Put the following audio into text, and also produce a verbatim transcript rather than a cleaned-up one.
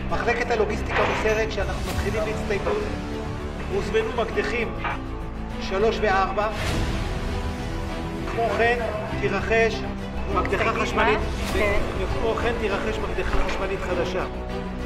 מחלקת הלוגיסטיקה מוסרת שאנחנו מתחילים בהצטיידות. הוזמנו מקדחים שלוש וארבע. כמו כן תירכש מקדחה חשמלית, וכמו כן תירכש מקדחה חשמלית חדשה.